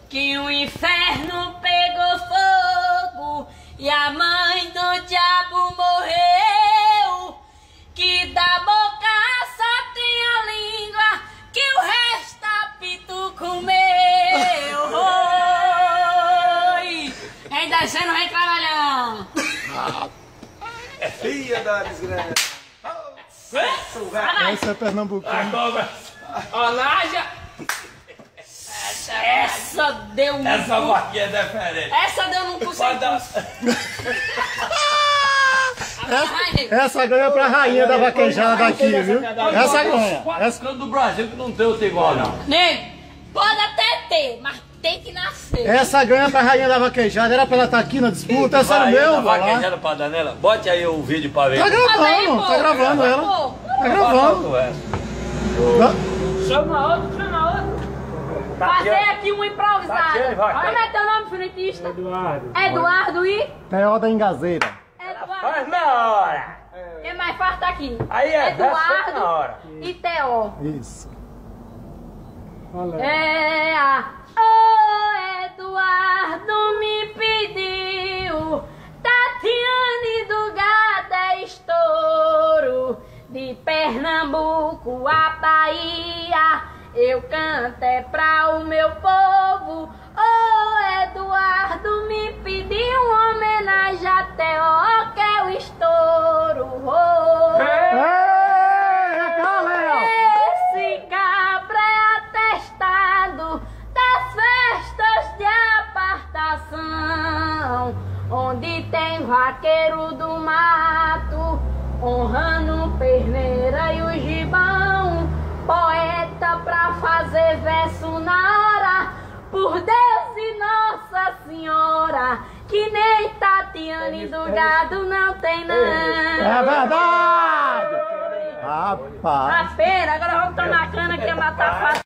que o inferno pegou fogo e a mãe do diabo morreu, que da boca só tem a língua, que o resto apito comeu. Oi! Ainda você não vem trabalhando. Filha da desgraça. Essa é pernambucana. Ó, Nádia. Essa deu um... Essa vaquinha é diferente. Essa deu num cu sem pulso. Essa ganha pra rainha da vaquejada aqui, viu? Essa ganha. Essa canto do Brasil que não tem outro igual, não. Nego, pode até ter, mas tem que nascer. Essa ganha pra rainha da vaquejada. Era pra ela estar aqui na disputa. Essa era meu, vai lá. Vaquejada pra Danela. Bote aí o vídeo pra ver. Tá gravando, tá gravando ela. Tá gravando. Chama outro, chama outro. Fazer aqui um improvisado. Como é teu nome, frentista? Eduardo e? Teó da Engazeira. Faz na hora. Quem mais farta aqui? Aí é na Eduardo hora. e Teó. Isso. É a... Ô Eduardo me pediu, Tatiane do Gado é estouro, de Pernambuco a Bahia, eu canto é pra o meu povo. Ô Eduardo me pediu uma homenagem a Teó, que é o estouro. Esse cabra é atestado das festas de apartação, onde tem vaqueiro do mato, honrando Perneira e o Gibão, poeta pra fazer verso na hora, por Deus e Nossa Senhora, que nem Tatiane do Gado não tem não. É verdade! Rapaz! A feira, agora vamos tomar cana que é matar fácil.